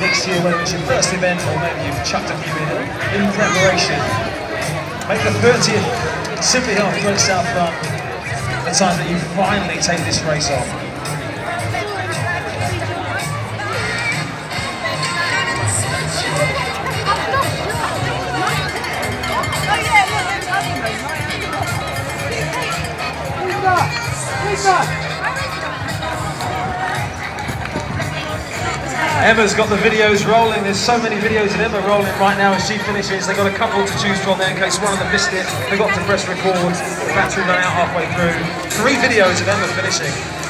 next year, whether it's your first event or maybe you've chucked a few in preparation. Make the 30th Simply Health Great South Run the time that you finally take this race on. Emma's got the videos rolling. There's so many videos of Emma rolling right now as she finishes. They've got a couple to choose from there in case one of them missed it. They got to press record. The battery ran out halfway through. 3 videos of Emma finishing.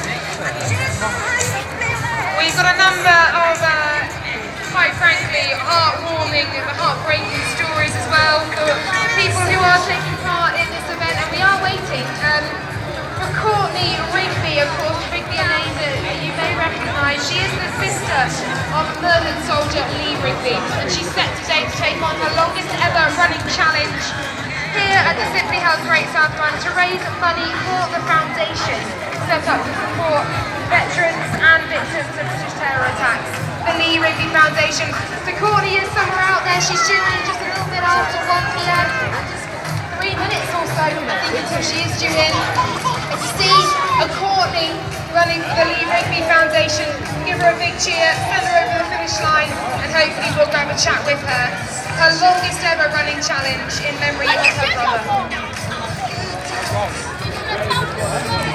We've got a number of, quite frankly, heartwarming and heartbreaking stories as well for people who are taking part in this event, and we are waiting for Courtney Rigby, of course. Rigby, a name that you may recognise. She is the sister of murdered soldier Lee Rigby, and she's set today to take on the longest ever running challenge here at the Simply Health Great South Run to raise money for the foundation set up to support veterans and victims of British terror attacks. The Lee Rigby Foundation. So Courtney is somewhere out there. She's due in just a little bit after 1 PM. 3 minutes or so, I think, until she is due in. If you see a Courtney running for the Lee Rigby Foundation, give her a big cheer, send her over the finish line, and hopefully we'll grab a chat with her. Her longest ever running challenge in memory of her brother.